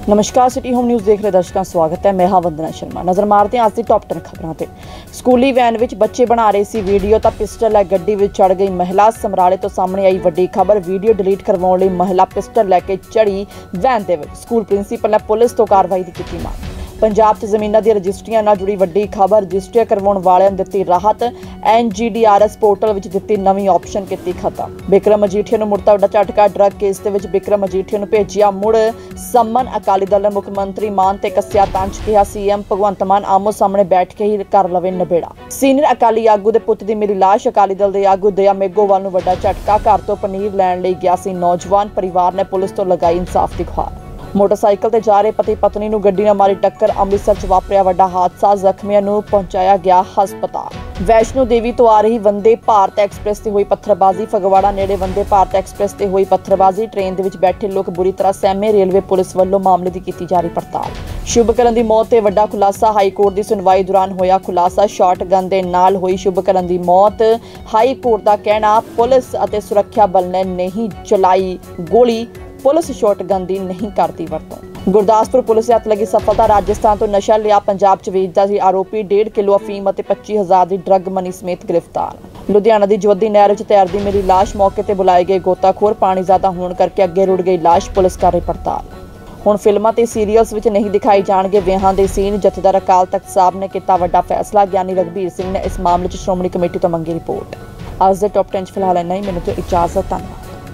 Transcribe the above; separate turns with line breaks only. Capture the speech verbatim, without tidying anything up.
नमस्कार, city home news देख रहे दर्शकों स्वागत है। मैं हाँ वंदना शर्मा। नज़र मारते हैं आज की टॉप टेन खबरों पर। स्कूली वैन विच बच्चे बना रहे सी वीडियो तो पिस्टल लै गड्डी विच चढ़ गई महिला। समराले तो सामने आई वड्डी खबर। वीडियो डिलीट करवाउण लई महिला पिस्टल लैके चढ़ी वैन दे विच। स्कूल प्रिंसीपल ने पुलिस तो कार्रवाई की कीती मांग। पंजाब च जमीनां दी रजिस्ट्रियां नाल जुड़ी वड्डी खबर। रजिस्ट्रियां करवाउण वालियां नूं दित्ती राहत। N G D R S portal विच दित्ती नवीं ऑप्शन कीती खत्म। बिक्रम मजीठिया नूं मुड़ता वड्डा झटका। ड्रग केस दे विच बिक्रम मजीठिया नूं भेजिया मुड़ सम्मन। अकाली दल ने मुख मंत्री मान ते कस्सिया तंज। कहा सीएम भगवंत मान आमो सामने बैठ के ही कर लवे नबेड़ा। सीनियर अकाली आगू दे पुत्त दी मिली लाश। अकाली दल दे आगू दया मेघोवाल नूं वड्डा झटका। घर तो पनीर लैण लई गया सी नौजवान। परिवार ने पुलिस तो लगाई इंसाफ दी गुहार। मोटरसाइकिल ते जा रहे पति पत्नी नूं गड्डी नाल मारी टक्कर। अमृतसर च वापरिया वड्डा हादसा। जख्मियां नूं पहुंचाया गया हस्पताल। वैष्णो देवी तो आ रही वंदे भारत एक्सप्रेस ते हुई पत्थरबाजी। फगवाड़ा नेड़े वंदे भारत एक्सप्रेस ते हुई पत्थरबाजी। ट्रेन दे विच बैठे लोग बुरी तरह सहमे। रेलवे पुलिस वल्लों मामले दी कीती जा रही पड़ताल। शुभकरण दी मौत ते वड्डा खुलासा। हाई कोर्ट दी सुनवाई दौरान होया खुलासा। शॉटगन दे नाल होई शुभकरण दी मौत। हाई कोर्ट दा कहना पुलिस अते सुरक्षा बल ने नहीं चलाई गोली। पुलिस शॉटगन दी नहीं करती वरतों। गुरदासपुर पुलिस हत्थ लगी सफलता। राजस्थान तो नशा लिया पंजाब च वेचदा सी आरोपी। डेढ़ किलो अफीम और पच्ची हज़ार की ड्रग मनी समेत गिरफ्तार। लुधियाना की जवद्दी नहर विच तैरदी मिली लाश। मौके पर बुलाए गए गोताखोर। पानी ज्यादा होने करके अगे रुड़ गई लाश। पुलिस कर रही पड़ताल। हुण फिल्मां ते सीरीयल्स विच नहीं दिखाई जाणगे विआहां दे सीन। जथेदार अकाल तख्त साहब ने किया वड्डा फैसला। ज्ञानी रघबीर सिंह ने इस मामले च श्रोमणी कमेटी तो मंगी रिपोर्ट। अज दे टॉप टेन फिलहाल इन्ना ही। मैनूं तो इजाजत। धन्यवाद।